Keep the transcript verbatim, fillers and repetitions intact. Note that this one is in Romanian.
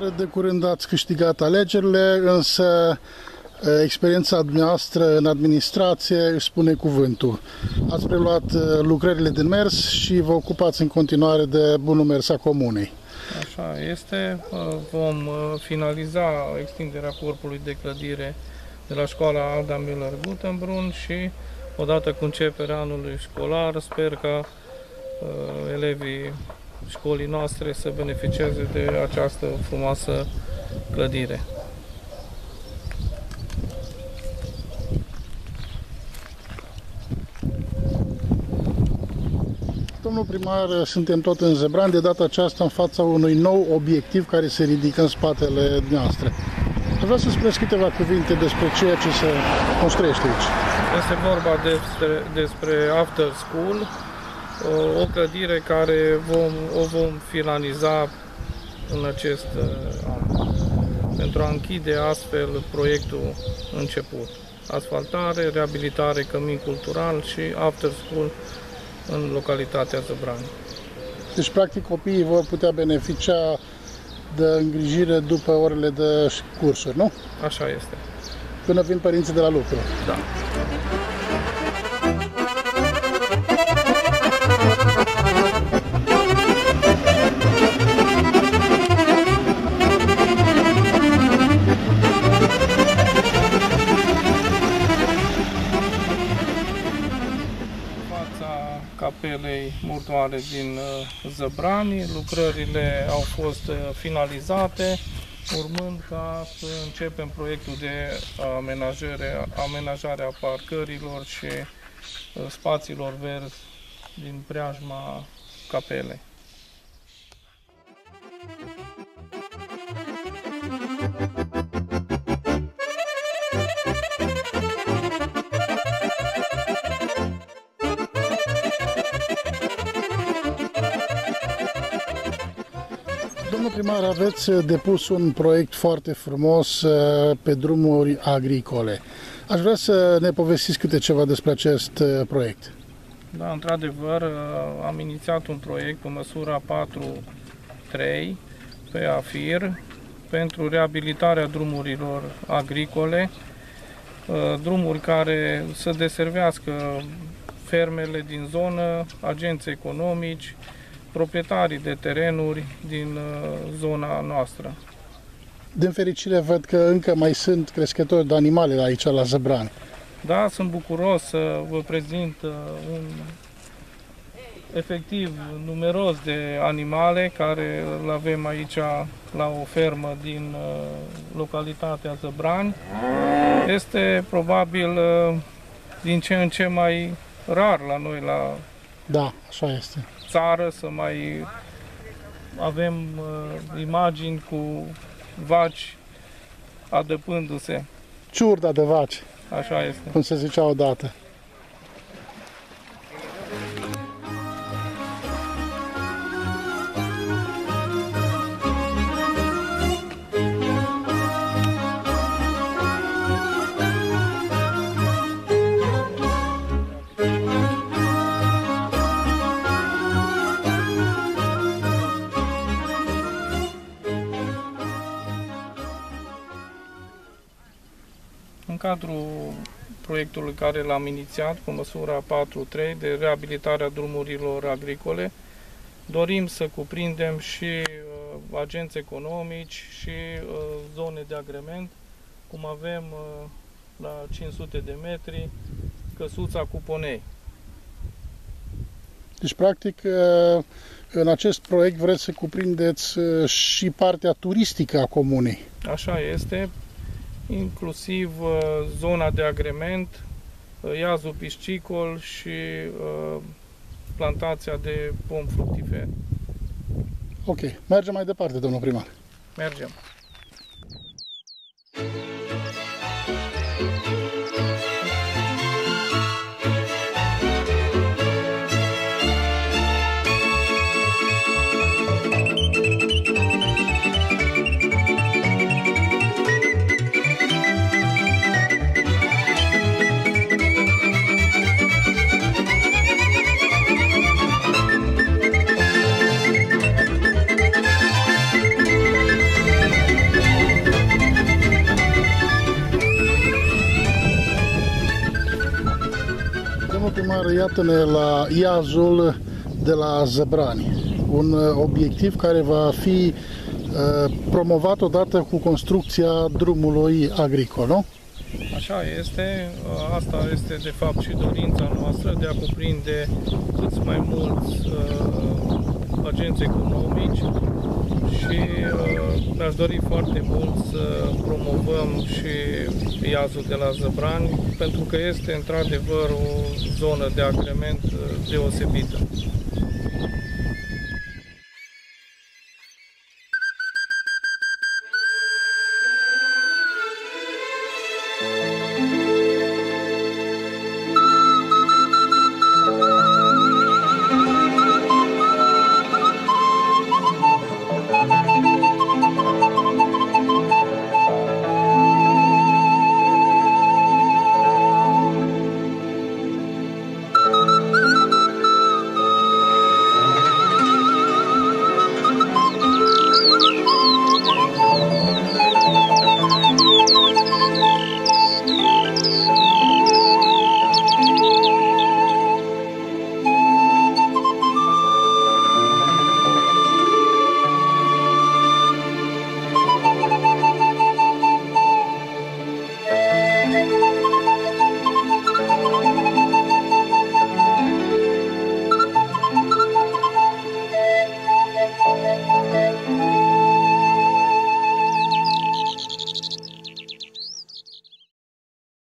primar, de curând ați câștigat alegerile, însă experiența dumneavoastră în administrație își spune cuvântul. Ați preluat lucrările din mers și vă ocupați în continuare de bunul mers a comunei. Așa este. Vom finaliza extinderea corpului de clădire de la școala Adam Müller-Gutenbrunn și odată cu începerea anului școlar sper ca uh, elevii școlii noastre să beneficieze de această frumoasă clădire. Domnul primar, suntem tot în Zebrani, de data aceasta în fața unui nou obiectiv care se ridică în spatele noastre. Vreau să spuneți câteva cuvinte despre ceea ce se construiește aici. Este vorba despre, despre After School, o, o clădire care vom, o vom finaliza în acest an, pentru a închide astfel proiectul început. Asfaltare, reabilitare, cămin cultural și After School în localitatea Zebrani. Deci, practic, copiii vor putea beneficia de îngrijire după orele de cursuri, nu? Așa este. Până vin părinții de la lucru. Da. Capelei mortoare din Zebrani. Lucrările au fost finalizate, urmând ca să începem proiectul de amenajare, amenajare a parcărilor și spațiilor verzi din preajma capelei. Domnul primar, aveți depus un proiect foarte frumos pe drumuri agricole. Aș vrea să ne povestiți câte ceva despre acest proiect. Da, într-adevăr, am inițiat un proiect pe măsura patru trei pe AFIR pentru reabilitarea drumurilor agricole, drumuri care să deservească fermele din zonă, agenți economici, proprietarii de terenuri din zona noastră. Din fericire văd că încă mai sunt crescători de animale aici la Zebrani. Da, sunt bucuros să vă prezint un efectiv numeros de animale care îl avem aici la o fermă din localitatea Zebrani. Este probabil din ce în ce mai rar la noi la Da, așa este. țară să mai avem uh, imagini cu vaci adăpându-se. Ciurda de vaci. Așa este. Cum se zicea odată. În cadrul proiectului care l-am inițiat cu măsura patru trei de reabilitarea drumurilor agricole, dorim să cuprindem și uh, agenți economici și uh, zone de agrement, cum avem uh, la cinci sute de metri căsuța Cuponei. Deci, practic, în acest proiect vreți să cuprindeți și partea turistică a comunei. Așa este, inclusiv zona de agrement, iazul piscicol și plantația de pom fructiferi. Ok, mergem mai departe, domnul primar. Mergem. Dar iată-ne la iazul de la Zăbrani, un obiectiv care va fi promovat odată cu construcția drumului agricol, nu? Așa este, asta este de fapt și dorința noastră de a cuprinde cât mai mulți uh, agenți economici și uh, mi-aș dori foarte mult să promovăm și iazul de la Zăbrani, pentru că este într-adevăr o zonă de agrement deosebită.